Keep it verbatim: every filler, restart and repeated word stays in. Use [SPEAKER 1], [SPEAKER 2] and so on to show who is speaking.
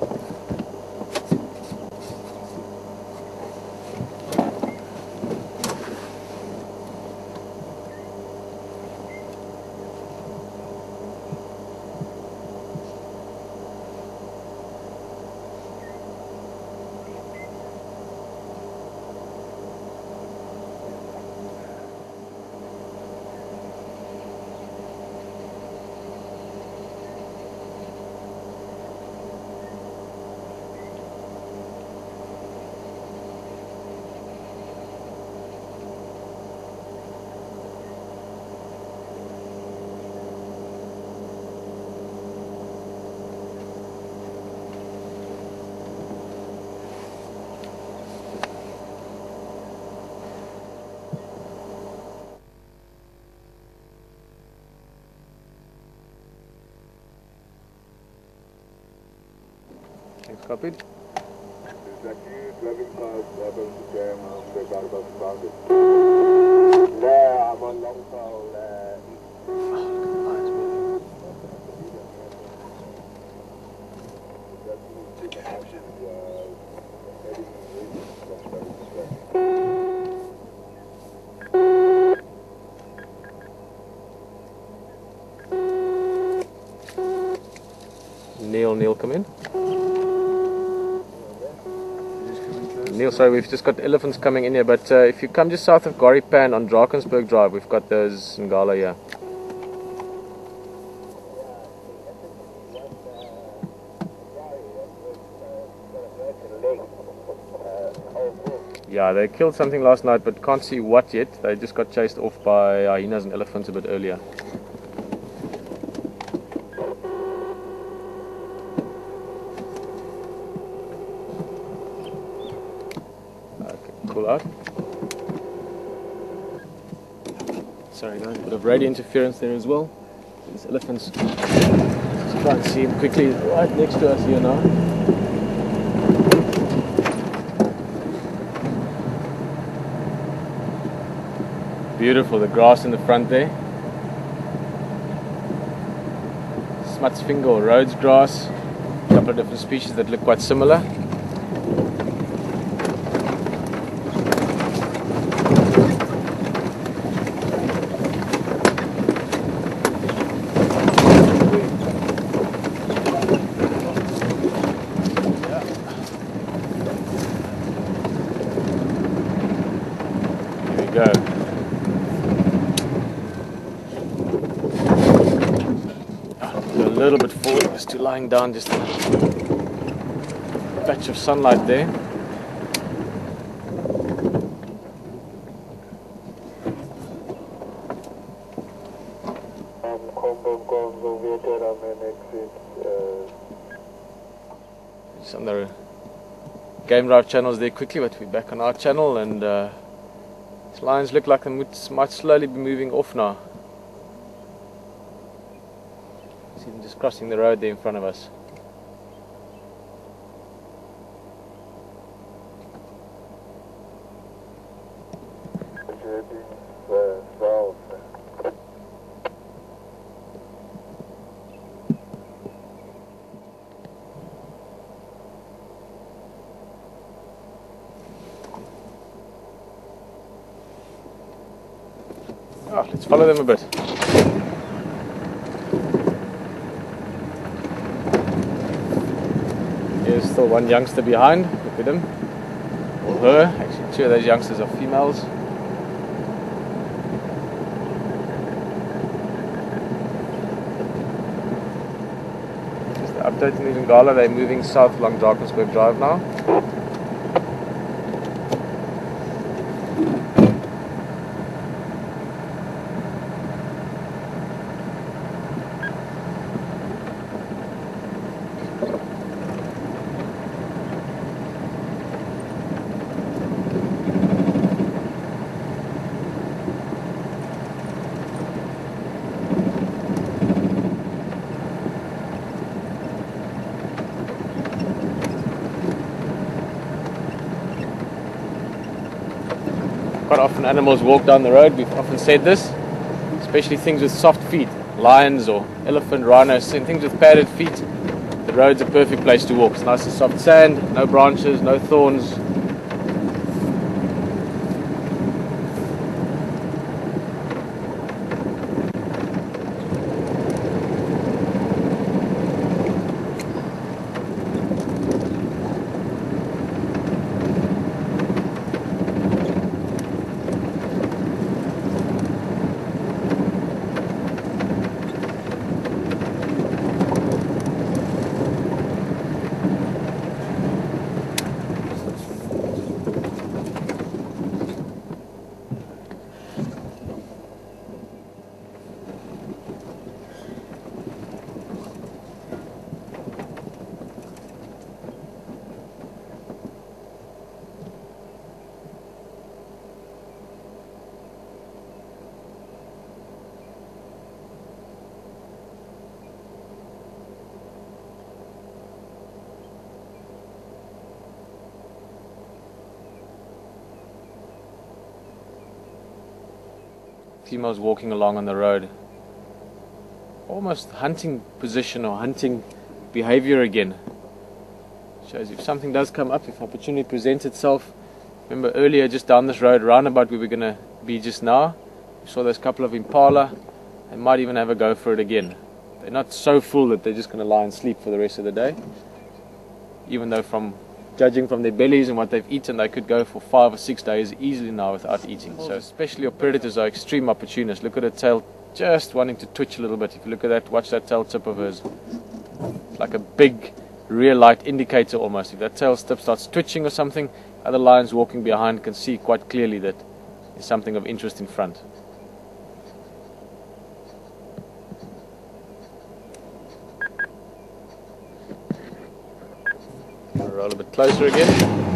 [SPEAKER 1] Thanks, copied.
[SPEAKER 2] Driving past Rebel to Jam on the Garbus Transit. There, I'm on long haul.
[SPEAKER 1] Neil, Neil, come in. Neil, sorry, we've just got elephants coming in here, but uh, if you come just south of Goripan on Drakensberg Drive, we've got those Ngala here. Yeah, they killed something last night, but can't see what yet. They just got chased off by hyenas and elephants a bit earlier. Cool out. Sorry guys, a bit of radio interference there as well. These elephants, let's try and see him quickly, right next to us here now. Beautiful, the grass in the front there. Smutsfinger or Rhodes grass, a couple of different species that look quite similar. Go. Go a little bit forward, just to lying down, just a patch of sunlight there. Just on the Game Drive channels there quickly, but we're back on our channel, and uh, these lions look like they might slowly be moving off now. See them just crossing the road there in front of us. Oh, let's follow them a bit. There's still one youngster behind. Look at him. Or her. Actually, two of those youngsters are females. Just updating the Ngala. They're moving south along Drakensberg Drive now. Quite often animals walk down the road. We've often said this, especially things with soft feet, lions or elephant, rhinos, and things with padded feet. the road's a perfect place to walk. It's nice and soft sand, no branches, no thorns. Timo's walking along on the road, almost hunting position or hunting behavior again. Shows if something does come up, if opportunity presents itself. Remember earlier, just down this road, roundabout where we're going to be just now, we saw those couple of Impala. They might even have a go for it again. They're not so full that they're just going to lie and sleep for the rest of the day. Even though from judging from their bellies and what they've eaten, they could go for five or six days easily now without eating. So especially your predators are extreme opportunists. Look at her tail just wanting to twitch a little bit. If you look at that, watch that tail tip of hers. It's like a big rear light indicator almost. If that tail tip starts twitching or something, other lions walking behind can see quite clearly that there's something of interest in front. Roll a bit closer again.